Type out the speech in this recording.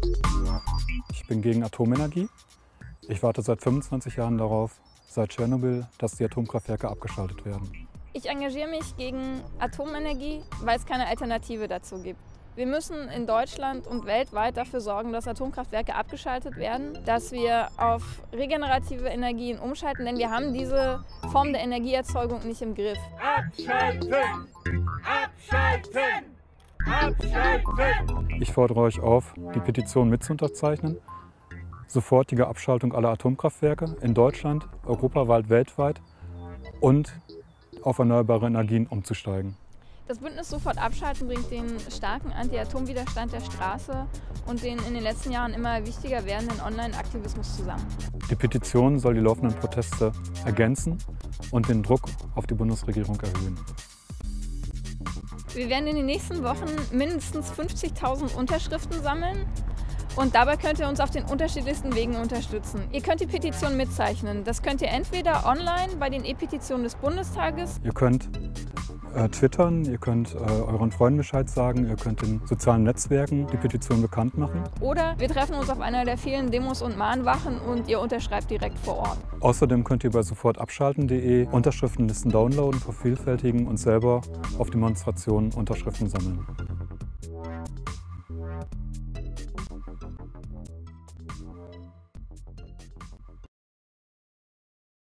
Ich bin gegen Atomenergie. Ich warte seit 25 Jahren darauf, seit Tschernobyl, dass die Atomkraftwerke abgeschaltet werden. Ich engagiere mich gegen Atomenergie, weil es keine Alternative dazu gibt. Wir müssen in Deutschland und weltweit dafür sorgen, dass Atomkraftwerke abgeschaltet werden, dass wir auf regenerative Energien umschalten, denn wir haben diese Form der Energieerzeugung nicht im Griff. Abschalten! Abschalten! Abschalten! Ich fordere euch auf, die Petition mitzuunterzeichnen. Sofortige Abschaltung aller Atomkraftwerke in Deutschland, europaweit, weltweit und auf erneuerbare Energien umzusteigen. Das Bündnis Sofort Abschalten bringt den starken Anti-Atom-Widerstand der Straße und den in den letzten Jahren immer wichtiger werdenden Online-Aktivismus zusammen. Die Petition soll die laufenden Proteste ergänzen und den Druck auf die Bundesregierung erhöhen. Wir werden in den nächsten Wochen mindestens 50.000 Unterschriften sammeln. Und dabei könnt ihr uns auf den unterschiedlichsten Wegen unterstützen. Ihr könnt die Petition mitzeichnen. Das könnt ihr entweder online bei den E-Petitionen des Bundestages. Ihr könnt twittern, ihr könnt euren Freunden Bescheid sagen, ihr könnt in sozialen Netzwerken die Petition bekannt machen. Oder wir treffen uns auf einer der vielen Demos und Mahnwachen und ihr unterschreibt direkt vor Ort. Außerdem könnt ihr bei sofortabschalten.de Unterschriftenlisten downloaden, vervielfältigen und selber auf Demonstrationen Unterschriften sammeln.